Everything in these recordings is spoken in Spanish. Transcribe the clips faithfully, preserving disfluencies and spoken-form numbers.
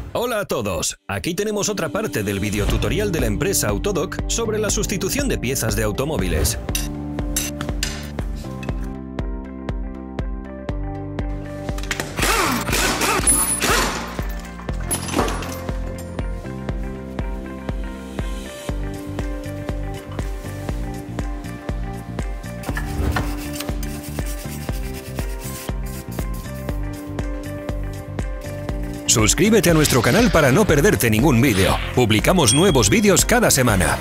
Hola a todos, aquí tenemos otra parte del videotutorial de la empresa Autodoc sobre la sustitución de piezas de automóviles. Suscríbete a nuestro canal para no perderte ningún vídeo. Publicamos nuevos vídeos cada semana.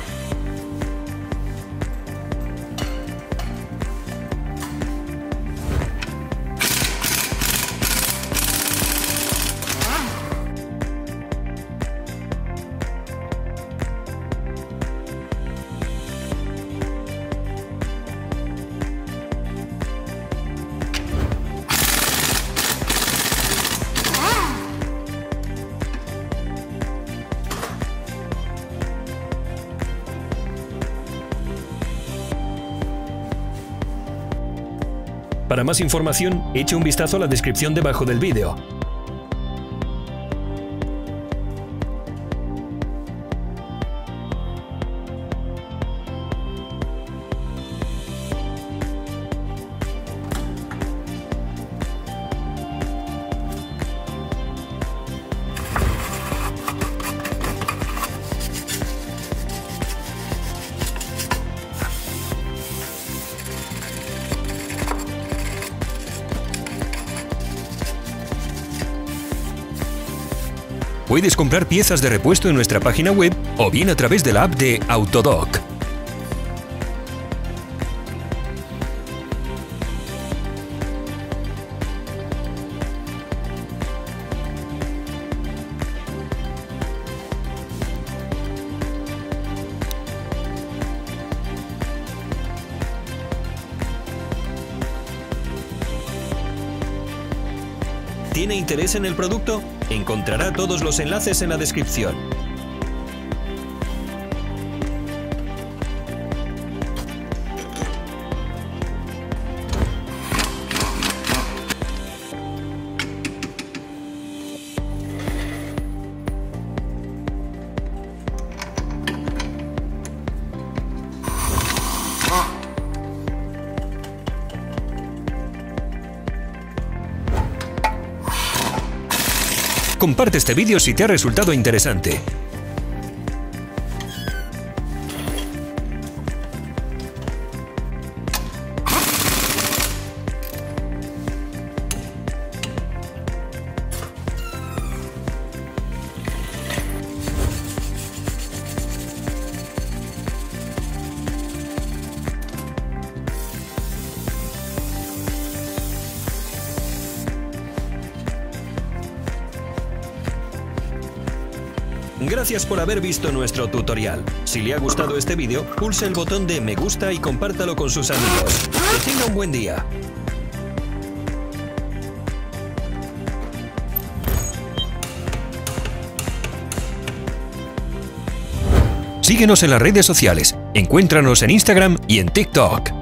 Para más información, eche un vistazo a la descripción debajo del vídeo. Puedes comprar piezas de repuesto en nuestra página web o bien a través de la app de Autodoc. ¿Tiene interés en el producto? Encontrará todos los enlaces en la descripción. Comparte este vídeo si te ha resultado interesante. Gracias por haber visto nuestro tutorial. Si le ha gustado este vídeo, pulse el botón de me gusta y compártalo con sus amigos. Que tenga un buen día. Síguenos en las redes sociales. Encuéntranos en Instagram y en TikTok.